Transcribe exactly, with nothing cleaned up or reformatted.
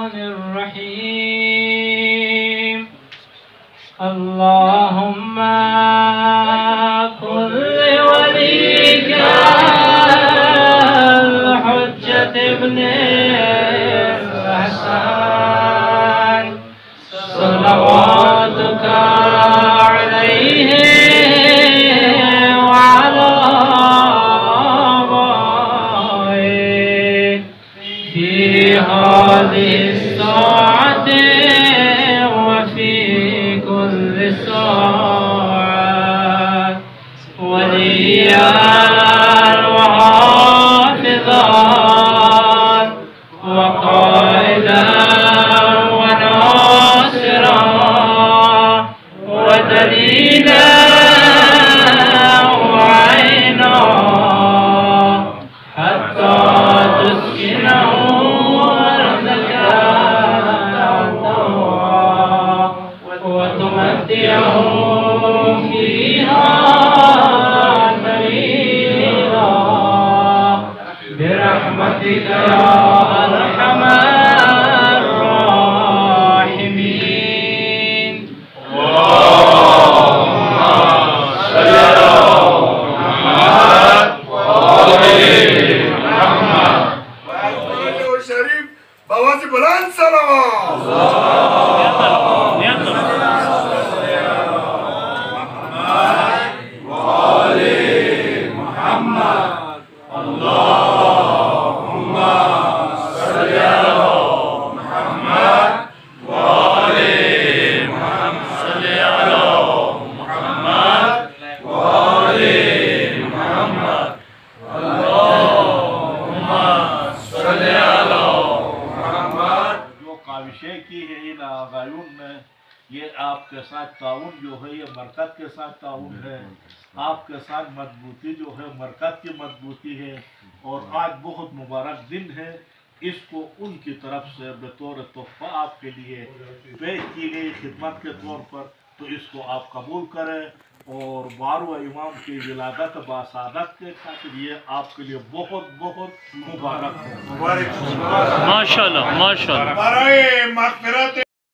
الرحمن الرحيم اللهم كن لوليك الحجة ابن الحسن صلواتك عليه وعلى آبائه في هذه الساعة وفي كل ساعة وليا وحافظا وقائدا وناصرا ودليلا وعينا حتى تسكنه أرضك وتمتعه فيها طويلا برحمتك يا أرحم الراحمين. اللهم صل على محمد وآل محمد. شريف بوازي بلند صلوات. काविशें की है इन आगायून ने, ये आपके साथ ताउन जो है ये मरकत के साथ ताउन है, आपके साथ मजबूती जो है मरकत की मजबूती है। और आज बहुत मुबारक दिन है, इसको उनकी तरफ से बतौर तोहफा आपके लिए पेश की गई खिदमत के तौर पर, तो इसको आप कबूल करें। और बारवा इमाम की विलादत बासादत के खातिर ये आपके लिए बहुत बहुत मुबारक हो। माशाल्लाह माशाल्लाह। बराए मग़फ़िरत